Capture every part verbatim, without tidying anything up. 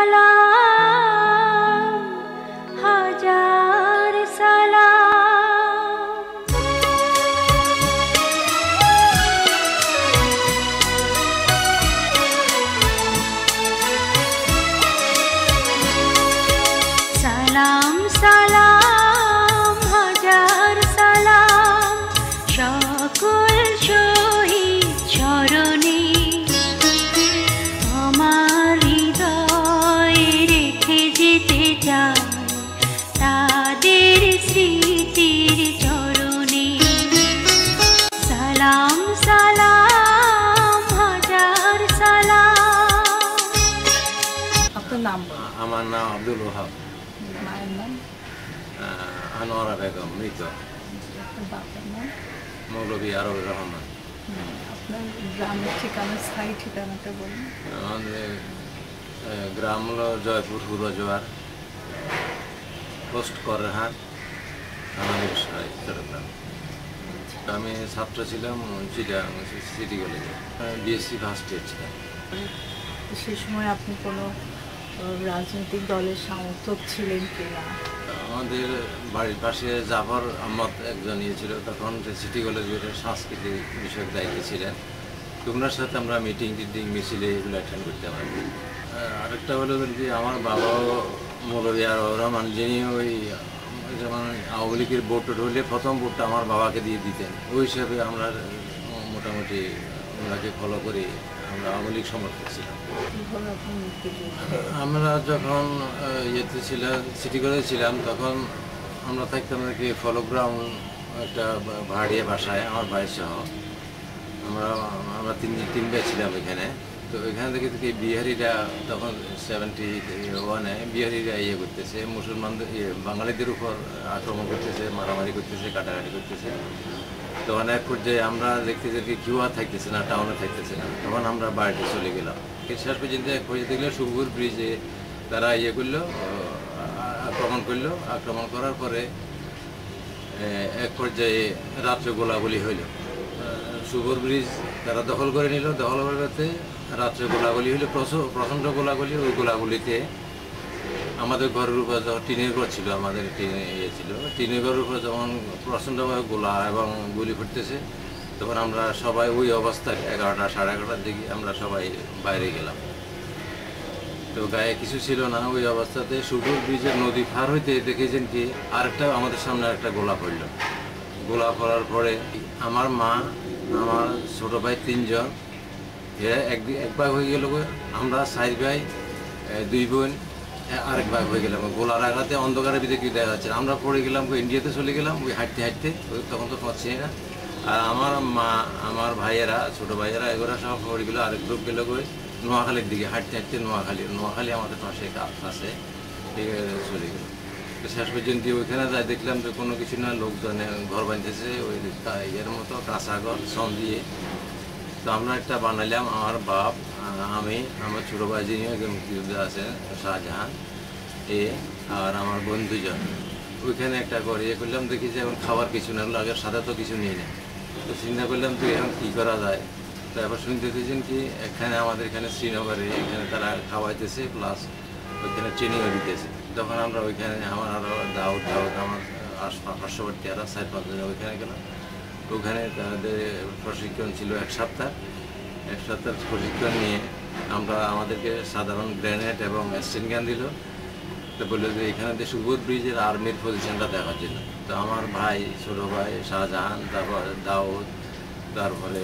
সালাম হাজার সালাম সালাম সালাম হাজার সালাম সকল শহীদ চরণে আমার হৃদয়ে রেখে যেতে চাই তাদের স্মৃতির চরণে সালাম সালাম হাজার সালাম। আপনার নাম? আমার নাম আব্দুল ওহাব। মায়ের নাম? আনোয়ারা বেগম, মৃত। আপনার বাবার নাম? মৌলভী আরবুর রহমান। আপনার গ্রামের ঠিকানা, স্থায়ী ঠিকানাটা বলুন। আমাদের গ্রাম হলো জয়পুর পূর্বজোয়ার, পোস্ট করহাট, আমাদের চট্টগ্রাম। আমি ছাত্র ছিলাম চিটাগাং সিটি কলেজে, বিএসসি ফার্স্ট ইয়ার ছিলাম। সে সময় আপনি কোনো রাজনৈতিক দলের সমর্থক ছিলেন কিনা? আমাদের বাড়ির পাশে জাফর আহমদ একজন ইয়ে ছিল, তখন সিটি কলেজের সাংস্কৃতিক বিষয়ক দায়িত্বে ছিলেন। তো ওনার সাথে আমরা মিটিং টিটিং মিছিলে এগুলো অ্যাটেন্ড করতাম আর কি। আরেকটা হলো কি, আমার বাবাও মৌলভী আরবুর রহমান, যিনি ওই যেমন আওয়ামী লীগের ভোট টোট হলে প্রথম ভোটটা আমার বাবাকে দিয়ে দিতেন। ওই হিসাবে আমরা মোটামুটি ওনাকে ফলো করে আমরা আওয়ামী লীগ সমর্থক ছিলাম। আমরা যখন ইয়েতে ছিলাম, সিটি কলেজে ছিলাম, তখন আমরা থাকতাম আর কি ফলোগ্রাউন্ড একটা ভাড়িয়ে বাসায়, আমার ভাই সহ। আমরা আমরা তিন তিন ভাই ছিলাম এখানে। তো এখান থেকে থেকে বিহারিরা তখন সেভেন্টি ওয়ানে বিহারিরা ইয়ে করতেছে, মুসলমানদের ইয়ে বাঙালিদের উপর আক্রমণ করতেছে, মারামারি করতেছে, কাটাকাটি করতেছে। তখন এক পর্যায়ে আমরা দেখতেছি কি কেউ আর থাকতেছে না, টাউনে থাকতেছে না, তখন আমরা বাড়িতে চলে গেলাম। শেষ পর্যন্ত এক পর্যায়ে দেখলে সুপুর ব্রিজে তারা ইয়ে করলো, আক্রমণ করলো। আক্রমণ করার পরে এক পর্যায়ে রাত্রে গোলাগুলি হইল। সুপুর ব্রিজ তারা দখল করে নিল। দখল করতে রাত্রে গোলাগুলি হইলো, প্রচণ্ড গোলাগুলি। ওই গোলাগুলিতে আমাদের ঘরের উপর যখন টিনের ঘর ছিল, আমাদের টিনে ইয়ে ছিল, টিনের ঘরের উপর যখন প্রচণ্ডভাবে গোলা এবং গুলি ফুটতেছে, তখন আমরা সবাই ওই অবস্থায় এগারোটা সাড়ে এগারোটার দিকে আমরা সবাই বাইরে গেলাম। তো গায়ে কিছু ছিল না। ওই অবস্থাতে সুপুর ব্রিজের নদী পার হইতে দেখেছেন কি আরেকটা আমাদের সামনে একটা গোলা পড়ল। গোলা পড়ার পরে আমার মা, আমার ছোটো ভাই তিনজন, এরা এক এক ভাগ হয়ে গেল। আমরা চার ভাই, দুই বোন আরেক ভাগ হয়ে গেলাম। গোলার আঘাতে অন্ধকারের ভিতরে কি দেখা যাচ্ছে, আমরা পড়ে গেলাম, ইন্ডিয়াতে চলে গেলাম ওই হাঁটতে হাঁটতে। তখন তো পাচ্ছি না। আর আমার মা, আমার ভাইয়েরা, ছোটো ভাইয়েরা, এগুলো সব পড়ে গেলো। আরেক গ্রুপ গেলো করে নোয়াখালীর দিকে হাঁটতে হাঁটতে। নোয়াখালী নোয়াখালী আমাদের পাশে কাছে চলে গেল। তো শেষ পর্যন্ত ওইখানে যাই দেখলাম যে কোনো কিছু না, লোকজনে ঘর বাঁধতেছে ওই ইয়ের মতো, কাঁচা ঘর সন দিয়ে। তো আমরা একটা বানাইলাম, আমার বাপ, আমি, আমার ছোটো ভাই যিনি একজন মুক্তিযোদ্ধা আছেন শাহজাহান এ, আর আমার বন্ধুজন। ওইখানে একটা করে ইয়ে করলাম, দেখি যে এখন খাবার কিছু না, আগের সাথে তো কিছু নেই না। তো চিন্তা করলাম তো এখন কী করা যায়। তো এবার শুনতে পেয়েছেন কি এখানে আমাদের এখানে শ্রীনগরে এখানে তারা খাওয়াইতেছে, প্লাস ওইখানে ট্রেনিংও দিতেছে। তখন আমরা ওইখানে আমার আরও দাউদ দাউদ আমার পার্শ্ববর্তী আরও চার পাঁচজন ওইখানে গেলাম। ওখানে তাদের প্রশিক্ষণ ছিল এক সপ্তাহ। এক সপ্তাহ প্রশিক্ষণ নিয়ে আমরা আমাদেরকে সাধারণ গ্রেনেড এবং মেশিন গান দিল। তো বললো যে এখানে যে সুবোধ ব্রিজের আর্মির পজিশনটা দেখার জন্য। তো আমার ভাই, ছোটো ভাই শাহজাহান, তারপর দাউদ, তারপরে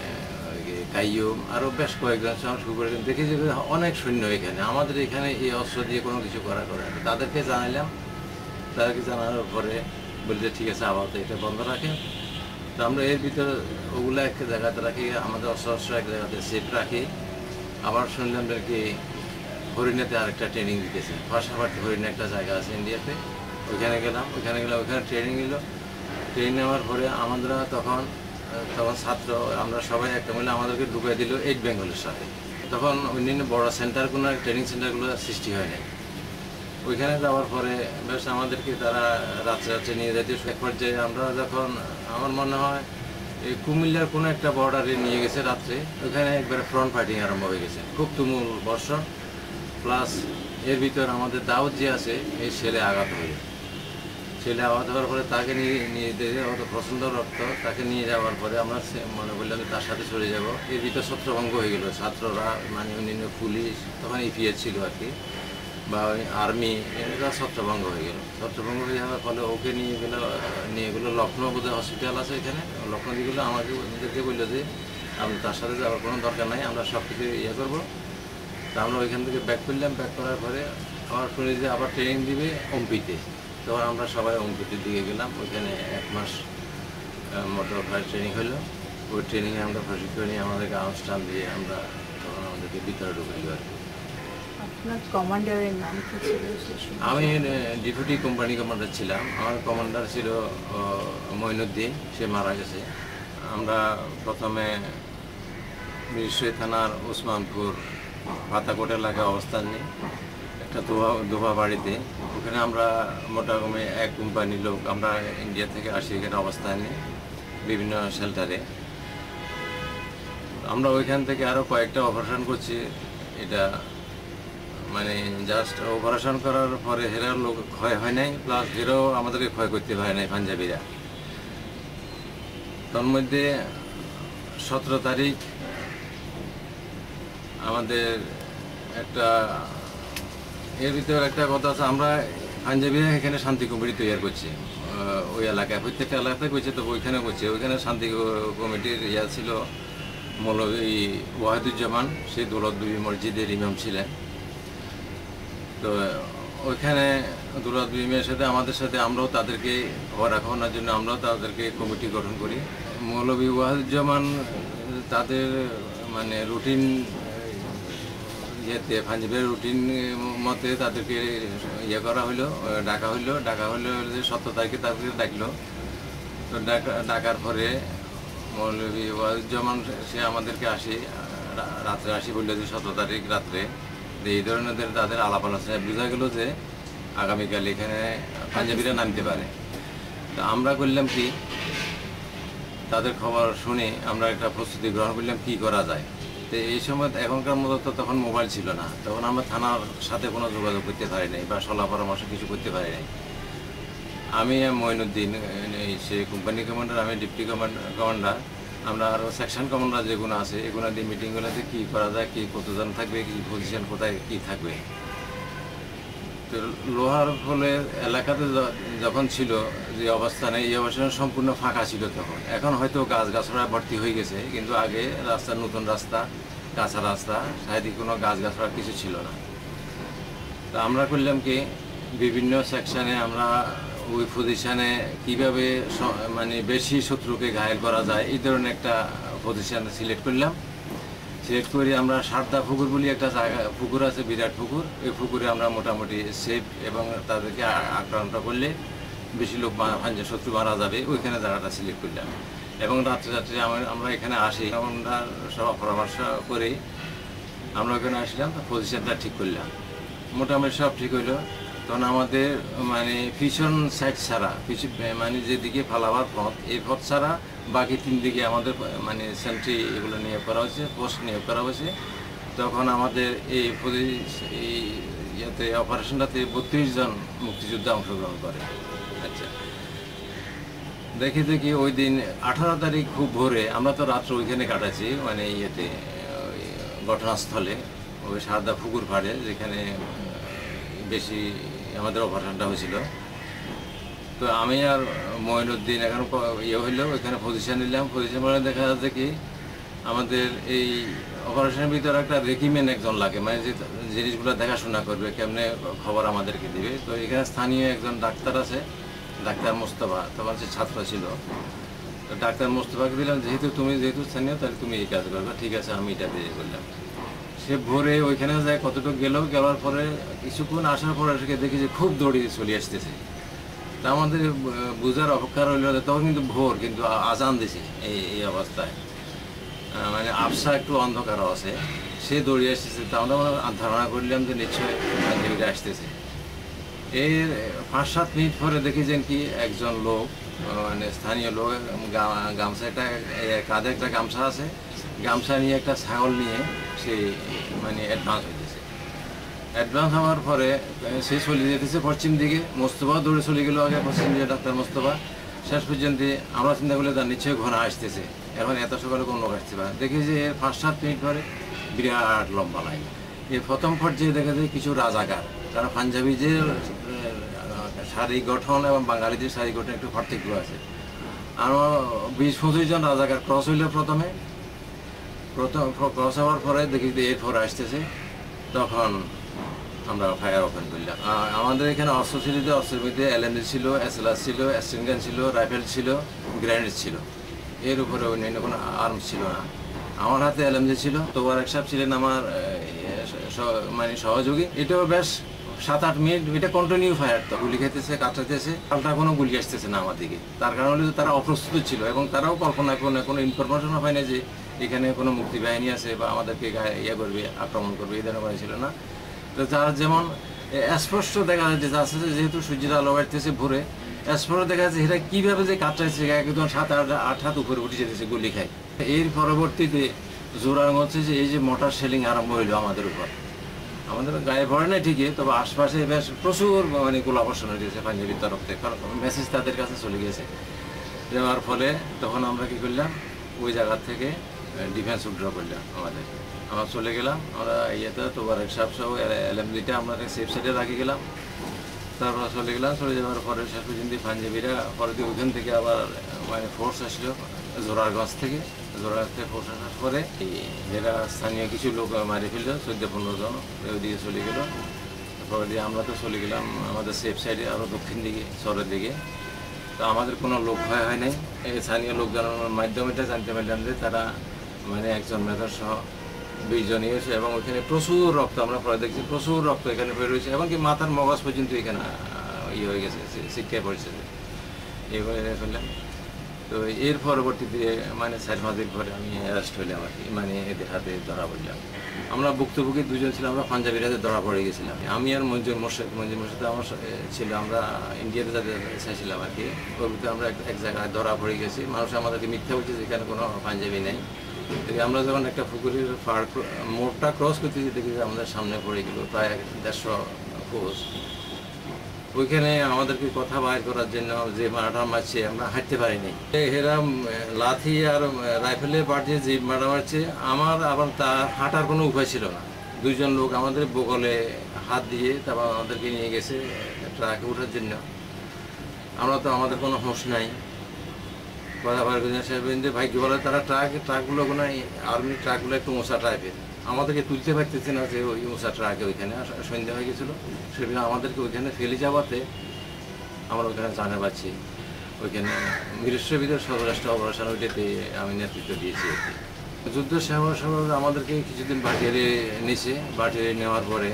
কাইয়ুম, আরও বেশ কয়েকজন সঙ্গে শুরু করে দেখি যে অনেক সৈন্য এখানে, আমাদের এখানে এই অস্ত্র দিয়ে কোনো কিছু করা করে না। তাদেরকে জানাইলাম। তাদেরকে জানানোর পরে বলছে ঠিক আছে, আপাতত এটা বন্ধ রাখেন। তো আমরা এর ভিতরে ওগুলো একটা জায়গাতে রাখি, আমাদের অস্ত্র অস্ত্র এক জায়গাতে সেট রাখি। আবার শুনলাম যে কি হরিণাতে আরেকটা ট্রেনিং দিতেছে, পাশাপাশি হরিণে একটা জায়গা আছে ইন্ডিয়াতে। ওইখানে গেলাম, ওইখানে গেলাম, ওইখানে ট্রেনিং নিল। ট্রেনিং নেওয়ার পরে আমরা তখন তখন ছাত্র আমরা সবাই একটা মিলে আমাদেরকে ঢুকিয়ে দিল এইট বেঙ্গলের সাথে। তখন অন্যান্য বড় সেন্টারগুলো, ট্রেনিং সেন্টারগুলো সৃষ্টি হয় নাই। ওইখানে যাওয়ার পরে বেশ আমাদেরকে তারা রাত্রে রাত্রে নিয়ে যেতে। এক পর্যায়ে আমরা যখন, আমার মনে হয় এই কুমিল্লার কোনো একটা বর্ডারে নিয়ে গেছে রাত্রে, ওইখানে একবারে ফ্রন্ট ফাইটিং আরম্ভ হয়ে গেছে, খুব তুমুল বর্ষণ। প্লাস এর ভিতর আমাদের দাউদ যে আছে এই ছেলে আঘাত হয়ে ছেলে আঘাত হওয়ার পরে তাকে নিয়ে নিয়ে যেতে অত প্রচণ্ড রক্ত তাকে নিয়ে যাওয়ার পরে আমরা মনে করলাম যে তার সাথে চলে যাব। এর ভিতর ছত্রভঙ্গ হয়ে গেলো, ছাত্ররা মানে অন্যান্য পুলিশ তখন ইপিএস ছিল আর কি বা ওই আর্মি এরা ছত্রভঙ্গ হয়ে গেল। ছত্রভঙ্গ হয়ে যাওয়ার ফলে ওকে নিয়ে গেলো নিয়ে গেলো লখনৌ বোধহয় হসপিটাল আছে এখানে, লখনৌ দিয়ে গেলো। আমাকে ওদেরকে বললো যে আপনি তার সাথে যাওয়ার কোনো দরকার নাই, আমরা সব কিছু ইয়ে করবো। তা আমরা ওইখান থেকে ব্যাক করলাম। ব্যাক করার পরে আমার শুনে যে আবার ট্রেনিং দিবে ওমপিতে, তখন আমরা সবাই ওমপিতে দিকে গেলাম। ওইখানে এক মাস মোটর ফায়ার ট্রেনিং হলো। ওই ট্রেনিংয়ে আমরা প্রশিক্ষণ নিয়ে আমাদেরকে অনুষ্ঠান দিয়ে আমরা তখন আমাদেরকে ভিতরে ঢুকাইল আর কি। আপনার কমান্ডারের নাম কি ছিল? আমি ডেপুটি কোম্পানি কমান্ডার ছিলাম। আমার কমান্ডার ছিল মঈনুদ্দিন, সে মারা গেছে। আমরা প্রথমে মিরসরাই থানার ওসমানপুর পাতাকোট এলাকায় অবস্থান নিই, একটা দোভা দোভা বাড়িতে। ওখানে আমরা মোটামুটি এক কোম্পানির লোক আমরা ইন্ডিয়া থেকে আসি, এখানে অবস্থান নিই বিভিন্ন শেল্টারে। আমরা ওইখান থেকে আরও কয়েকটা অপারেশন করছি। এটা মানে জাস্ট অপারেশন করার পরে হেরার লোক ক্ষয় হয় নাই, প্লাস হেরাও আমাদেরকে ক্ষয় করতে হয় নাই পাঞ্জাবিরা। তার মধ্যে সতেরো তারিখ আমাদের একটা এর ভিতরে একটা কথা আছে, আমরা পাঞ্জাবিরা এখানে শান্তি কমিটি তৈরি করছি ওই এলাকায়, প্রত্যেকটা এলাকাতে করছে। তো ওইখানে করছে, ওইখানে শান্তি কমিটির ইয়া ছিল মৌলভী ওয়াহিদুজ্জামান, সেই দৌলতবিবি মসজিদের ইমাম ছিলেন। তো ওইখানে দৌলতবিবির সাথে আমাদের সাথে আমরাও তাদেরকে খবর রাখানোর জন্য আমরাও তাদেরকে কমিটি গঠন করি। মৌলভী ওয়াহিদুজ্জামান তাদের মানে রুটিন ইয়েতে পাঞ্জাবের রুটিন মতে তাদেরকে ইয়ে করা হইলো, ডাকা হইলো ডাকা হইলো যে সতেরো তারিখে তাদেরকে ডাকলো। তো ডাকা ডাকার পরে মৌলভী ওয়াহিদুজ্জামান সে আমাদেরকে আসি রাত্রে আসি বললো যে সতেরো তারিখ রাত্রে এই ধরনের তাদের আলাপ আলোচনায় বোঝা গেল যে আগামীকাল এখানে পাঞ্জাবিরা নামতে পারে। তো আমরা করলাম কি, তাদের খবর শুনে আমরা একটা প্রস্তুতি গ্রহণ করলাম কী করা যায়। তো এই সময় এখনকার মতো তো তখন মোবাইল ছিল না, তখন আমরা থানার সাথে কোনো যোগাযোগ করতে পারি নাই বা সলা পরামর্শ কিছু করতে পারি নাই। আমি মঈনুদ্দিন সে কোম্পানি কমান্ডার, আমি ডেপুটি কমান্ডার, আমরা আরও সেকশন কমান্ডার যেগুলো আছে এগুলো দিয়ে মিটিংগুলোতে কী করা যায়, কী কতজন থাকবে, কী পজিশন কোথায় কী থাকবে। তো লোহার ফলে এলাকাতে যখন ছিল যে অবস্থানে, এই অবস্থানে সম্পূর্ণ ফাঁকা ছিল তখন। এখন হয়তো গাছ গাছড়া ভর্তি হয়ে গেছে, কিন্তু আগে রাস্তা নতুন রাস্তা, কাঁচা রাস্তা, সাইডে কোনো গাছ গাছড়া কিছু ছিল না। তো আমরা করলাম কি, বিভিন্ন সেকশানে আমরা ওই পজিশানে কীভাবে মানে বেশি শত্রুকে ঘায়েল করা যায় এই ধরনের একটা পজিশান সিলেক্ট করলাম। সিলেক্ট করে আমরা সারদা পুকুর বলি একটা জায়গা পুকুর আছে, বিরাট পুকুর, এই পুকুরে আমরা মোটামুটি সেফ এবং তাদেরকে আক্রান্ত করলে বেশি লোক পাঞ্জাব শত্রু মারা যাবে, ওইখানে জায়গাটা সিলেক্ট করলাম। এবং রাত্রে রাত্রে আমরা এখানে আসি, আমরা সব পরামর্শ করে আমরা ওখানে আসলাম, পজিশনটা ঠিক করলাম। মোটামুটি সব ঠিক হইলো। তখন আমাদের মানে পিছন সাইড ছাড়া, পিছু মানে যেদিকে ফালাবার পথ, এই পথ ছাড়া বাকি তিন দিকে আমাদের মানে সেন্ট্রি এগুলো নিয়োগ করা হয়েছে, পোস্ট নিয়োগ করা হয়েছে। তখন আমাদের এই এই ইয়েতে অপারেশনটাতে বত্রিশ জন মুক্তিযোদ্ধা অংশগ্রহণ করে। আচ্ছা, দেখি দেখি ওই দিন আঠারো তারিখ খুব ভোরে, আমরা তো রাত্রে ওইখানে কাটাচ্ছি মানে ইয়েতে ঘটনাস্থলে, ওই সারদা পুকুর পাড়ে যেখানে বেশি আমাদের অপারেশনটা হয়েছিল। তো আমি আর মঈনুদ্দিন এখন ইয়ে হইলো, ওইখানে পজিশন নিলাম। পজিশন মানে দেখা যাচ্ছে কি, আমাদের এই অপারেশনের ভিতরে একটা রেকিমেন একজন লাগে, মানে যে জিনিসগুলো দেখাশোনা করবে, কেমনে খবর আমাদেরকে দিবে। তো এখানে স্থানীয় একজন ডাক্তার আছে, ডাক্তার মোস্তফা, তখন সে ছাত্র ছিল। তো ডাক্তার মোস্তফাকে দিলাম, যেহেতু তুমি যেহেতু স্থানীয় তাহলে তুমি এই কাজ করবে। ঠিক আছে, আমি এটা দিয়ে করলাম। সে ভোরে ওইখানে যায়, কতটুকু গেল, যাওয়ার পরে কিছুক্ষণ আসার পরে সেকে দেখি যে খুব দৌড়িয়ে চলে আসতেছে। তা আমাদের বুঝার অপেক্ষা রইল, তখন কিন্তু ভোর, কিন্তু আজান দিছে এই এই অবস্থায়, মানে আবসা একটু অন্ধকারও আছে। সে দৌড়িয়ে আসতেছে, তা আমরা ধারণা করলাম যে নিশ্চয় পাঞ্জাবিরা আসতেছে। এর পাঁচ সাত মিনিট পরে দেখি যেন কি একজন লোক, মানে স্থানীয় লোক, গামছা একটা কাঁধে একটা গামছা আছে, গামছা নিয়ে একটা ছাগল নিয়ে সে মানে অ্যাডভান্স হইতেছে। অ্যাডভান্স হওয়ার পরে সে চলে যেতেছে পশ্চিম দিকে, মোস্তফা দৌড়ে চলে গেল আগে পশ্চিম দিকে, ডাক্তার মোস্তফা। শেষ পর্যন্ত আমরা চিন্তা করলে তার নিশ্চয়ই ঘন আসতেছে, এখন এত সকালে কোনো লোক আসতে পারে। দেখি যে পাঁচ সাত মিনিট পরে বিরাট লম্বা লাইন। এই প্রথম পর্যায়ে দেখা যায় কিছু রাজাকার, তারা পাঞ্জাবি যে শারীরিক গঠন এবং বাঙালিদের শারীরিক গঠন একটু পার্থক্য আছে। আরও বিশ পঁচিশ জন রাজাকার ক্রস হইল প্রথমে। প্রথম ক্রস হওয়ার পরে দেখি যে এরপর আসতেছে, তখন আমরা ফায়ার ওপেন করলাম। আমাদের এখানে অস্ত্র ছিল, অস্ত্রের মধ্যে এলএমজি ছিল, এসএলআর ছিল, অ্যাসিন গান ছিল, রাইফেল ছিল, গ্রেনেড ছিল, এর উপরে অন্যান্য কোনো আর্মস ছিল না। আমার হাতে এলএমজি ছিল, তোবারক সাহেব ছিলেন আমার মানে সহযোগী। এটাও বেশ সাত আট মিনিট এটা কন্টিনিউ ফায়ার, তো গুলি খাইতেছে, কাটাইতেছে, পাল্টা কোনো গুলি আসতেছে না আমার দিকে। তার কারণ হলো তারা অপ্রস্তুত ছিল এবং তারাও কল্পনা করে কোনো ইনফরমেশনও হয় না যে এখানে কোনো মুক্তি বাহিনী আছে বা আমাদেরকে ইয়ে করবে, আক্রমণ করবে, এই ধরনের ছিল না। তো যার যেমন স্পষ্ট দেখা যাচ্ছে আছে, যেহেতু সূর্যের আলো বাড়তেছে ভোরে, স্পষ্ট দেখা যাচ্ছে এরা কীভাবে যে কাটাইছে, একদম সাত আট আট হাত উপরে উঠে যেতেছে গুলি খায়। এর পরবর্তীতে জোরাং হচ্ছে যে এই যে মোটর শেলিং আরম্ভ হইলো আমাদের উপর। আমাদের গায়ে পড়ে না ঠিকই, তবে আশপাশে বেশ প্রচুর মানে গোলাবর্ষণ হয়ে গেছে পাঞ্জাবির তরফ থেকে, কারণ মেসেজ তাদের কাছে চলে গেছে। যাওয়ার ফলে তখন আমরা কী করলাম, ওই জায়গার থেকে ডিফেন্স উইথড্র করলাম। আমাদের আমরা চলে গেলাম, আমরা ইয়েতে তোবারক সাহেব সহ এলএমজিটা আমরা সেফ সাইডে রাখি গেলাম। তারপর চলে গেলাম, চলে যাওয়ার পরে শেষ পর্যন্ত পাঞ্জাবিরা পরে দিয়ে ওইখান থেকে আবার মানে ফোর্স আসলো জোরারগঞ্জ থেকে। জোরার থেকে ফোর্স আসার পরে এরা স্থানীয় কিছু লোক মারি ফেলল, চোদ্দ পনেরো জন ওইদিকে চলে গেল। পরে দিয়ে আমরা তো চলে গেলাম আমাদের সেফ সাইডে আরও দক্ষিণ দিকে, শহরের দিকে। তো আমাদের কোনো লোক ভয় হয় নাই। এই স্থানীয় লোক জানানোর মাধ্যমে জানতে পারলাম যে তারা মানে একজন মেজর সহ দুইজন এসে, এবং ওইখানে প্রচুর রক্ত, আমরা পরে দেখছি প্রচুর রক্ত এখানে বেরোয়েছে, এবং কি মাথার মগজ পর্যন্ত এখানে ইয়ে হয়ে গেছে, শিক্ষায় পড়েছে। এইভাবে ফেললাম। তো এর পরবর্তীতে মানে চার পাঁচ দিন পরে আমি অ্যারেস্ট হইলাম আর কি, মানে এদের হাতে ধরা পড়লাম। আমরা ভুক্তভোগী দুজন ছিলাম, আমরা পাঞ্জাবির হাতে ধরা পড়ে গেছিলাম। আমি আর মঞ্জুর মোর্শেদ, মঞ্জুর মোর্শেদ আমার ছিল, আমরা ইন্ডিয়াতে যাতে চাইছিলাম আর কি। ওর ভিতরে আমরা এক জায়গায় ধরা পড়ে গেছি। মানুষ আমাদেরকে মিথ্যা বলছে যে এখানে কোনো পাঞ্জাবি নেই। আমরা যখন একটা পুকুরের পাড় মোড়টা ক্রস করতেছি, দেখি যে আমাদের সামনে পড়ে গেল প্রায় দেড়শো কোষ। ওইখানে আমাদেরকে কথা বাইর করার জন্য যে মারাটা মারছে, আমরা হাঁটতে পারিনি। এরা লাথি আর রাইফেলের বাট দিয়ে যে মারা মারছে, আমার আবার তার হাঁটার কোনো উপায় ছিল না। দুইজন লোক আমাদের বগলে হাত দিয়ে তারপর আমাদেরকে নিয়ে গেছে ট্রাকে ওঠার জন্য। আমরা তো আমাদের কোনো হোশ নাই, কথা বার করে সাহেব ভাগ্য বলে তারা ট্রাক ট্রাকগুলো কোনো আর্মি ট্রাকগুলো একটু মোছা টাইপের, আমাদেরকে তুলতে পারতেছে না যে ওই মোছা ট্রাকে। ওইখানে সন্ধ্যা হয়ে গেছিলো, সেদিন আমাদেরকে ওইখানে ফেলে যাওয়াতে আমরা ওইখানে জানা পাচ্ছি। ওইখানে মিরেশ্বরের ভিতরে সর্বরাষ্ট্র অপারেশন, ওইটাতে আমি নেতৃত্ব দিয়েছি আর কি। যুদ্ধ সেবা সভা আমাদেরকে কিছুদিন বাটিয়ারে নিয়েছে। বাটিয়ারে নেওয়ার পরে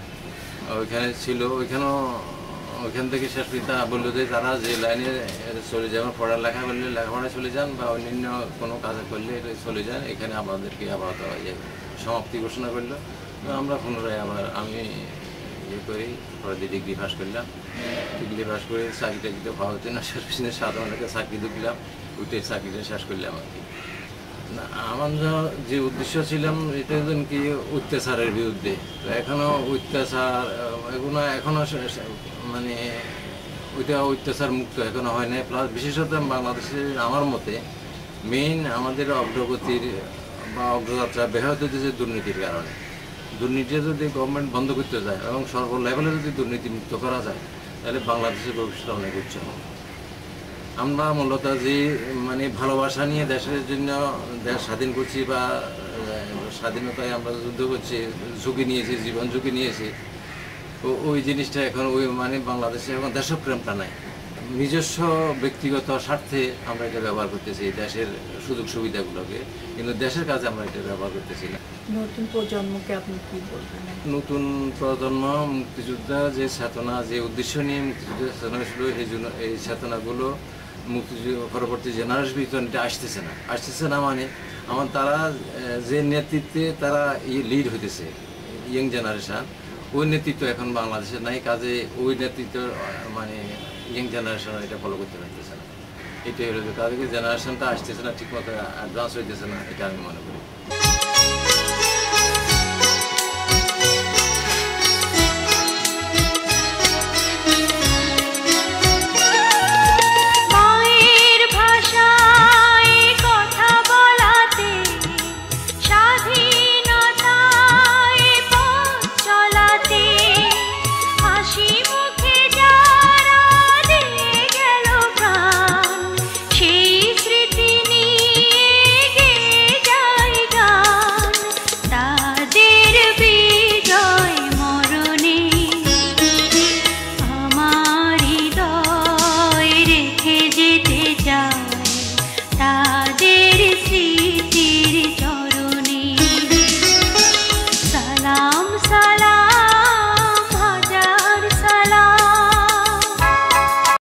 ওইখানে ছিল, ওইখানেও ওইখান থেকে শেষ পিতা বললো যে তারা যে লাইনে চলে যাবেন, পড়ালেখা করলে লেখাপড়ায় চলে যান বা অন্যান্য কোনো কাজে করলে চলে যান, এখানে আমাদেরকে আবার সমাপ্তি ঘোষণা করলো। আমরা পুনরায় আবার আমি ইয়ে করি, পরে ডিগ্রি পাস করলাম। ডিগ্রি পাস করে চাকরি টাকরিতে ভালো হচ্ছে না, শেষ পিছনে সাধারণ একটা চাকরি ঢুকলাম, ওইটাই চাকরিটা শেষ করলাম আর কি। না, আমার যে উদ্দেশ্য ছিলাম এটা কি অত্যাচারের বিরুদ্ধে। তো এখনও অত্যাচার এগুলো এখনও মানে ওইটা অত্যাচার মুক্ত এখনও হয় নাই। প্লাস বিশেষত বাংলাদেশের আমার মতে মেইন আমাদের অগ্রগতির বা অগ্রযাত্রা ব্যাহত হতেছে দুর্নীতির কারণে। দুর্নীতি যদি গভর্নমেন্ট বন্ধ করতে যায় এবং সর্ব লেভেলে যদি দুর্নীতি মুক্ত করা যায়, তাহলে বাংলাদেশের ভবিষ্যৎ অনেক উচ্চ হবে। আমরা মূলত যে মানে ভালোবাসা নিয়ে দেশের জন্য দেশ স্বাধীন করছি বা স্বাধীনতায় আমরা যুদ্ধ করছি, ঝুঁকি নিয়েছি, জীবন ঝুঁকি নিয়েছি, তো ওই জিনিসটা এখন ওই মানে বাংলাদেশে এখন দেশপ্রেমটা নাই। নিজস্ব ব্যক্তিগত স্বার্থে আমরা এটা ব্যবহার করতেছি দেশের সুযোগ সুবিধাগুলোকে, কিন্তু দেশের কাজে আমরা এটা ব্যবহার করতেছি না। নতুন প্রজন্মকে আপনি কি বলবেন? নতুন প্রজন্ম মুক্তিযোদ্ধা যে চেতনা, যে উদ্দেশ্য নিয়ে মুক্তিযুদ্ধের চেতনা ছিল, এই জন্য এই চেতনাগুলো মুক্তিযুদ্ধ পরবর্তী জেনারেশন ভিতরে আসতেছে না। আসতেছে না মানে আমার তারা যে নেতৃত্বে তারা লিড হইতেছে ইয়ং জেনারেশন, ওই নেতৃত্ব এখন বাংলাদেশে নাই। কাজে ওই নেতৃত্ব মানে ইয়ং জেনারেশন এটা ফলো করতে পারতেছে না। এটাই হলো তাদেরকে জেনারেশনটা আসতেছে না, ঠিকমতো অ্যাডভান্স হইতেছে না, এটা আমি মনে করি।